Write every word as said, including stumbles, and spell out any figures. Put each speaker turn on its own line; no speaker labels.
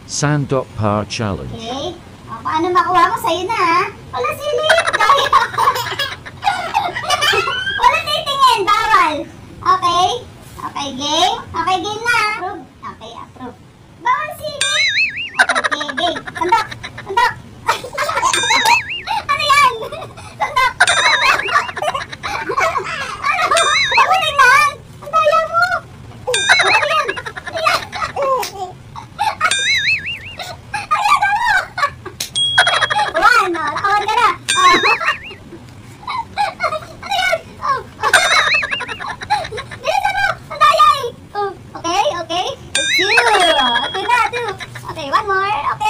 Sandok Par Challenge.
Okay? O, paano makuha mo? Sa'yo na, ha? Wala silip! Dahil wala titingin! Bawal! Okay? Okay, game? Okay, game na! Approve? Okay, approve. Bawal silip! Okay, game, game. Sandok! Sandok! Ano yan? Sandok! Ano? Huwag mo tingnan! Ang daya mo! Ano yan? Ayan! Ayan ako! One! O, nakawad ka na! O. Ano yan? Oh. Bilisan mo! Ang daya eh! Oh, okay, okay. Two! Two na, two. Okay, one more. Okay.